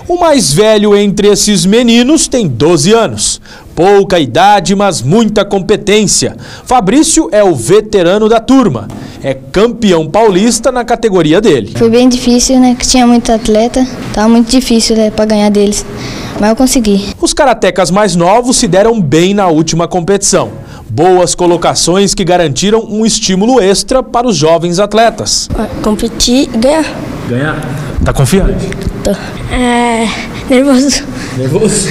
O mais velho entre esses meninos tem 12 anos. Pouca idade, mas muita competência. Fabrício é o veterano da turma. É campeão paulista na categoria dele. Foi bem difícil, né? Que tinha muito atleta. Tava muito difícil, né, para ganhar deles. Mas eu consegui. Os karatecas mais novos se deram bem na última competição. Boas colocações que garantiram um estímulo extra para os jovens atletas. Competir e ganhar. Ganhar? Tá confiante? Tô. Nervoso. Nervoso?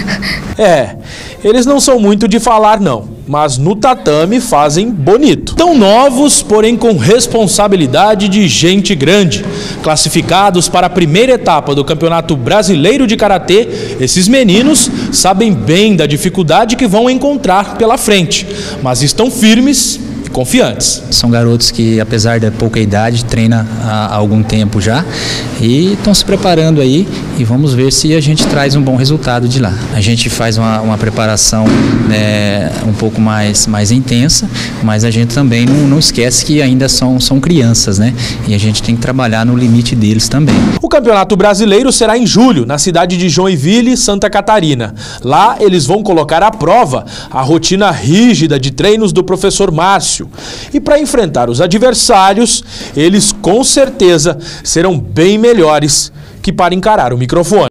Eles não são muito de falar não, mas no tatame fazem bonito. Tão novos, porém com responsabilidade de gente grande. Classificados para a primeira etapa do Campeonato Brasileiro de Karatê, esses meninos sabem bem da dificuldade que vão encontrar pela frente, mas estão firmes e confiantes. São garotos que, apesar da pouca idade, treinam há algum tempo já e estão se preparando aí, e vamos ver se a gente traz um bom resultado de lá. A gente faz uma preparação um pouco mais intensa, mas a gente também não esquece que ainda são crianças, né? E a gente tem que trabalhar no limite deles também. O Campeonato Brasileiro será em julho, na cidade de Joinville, Santa Catarina. Lá eles vão colocar à prova a rotina rígida de treinos do professor Márcio. E para enfrentar os adversários, eles com certeza serão bem melhores que para encarar o microfone.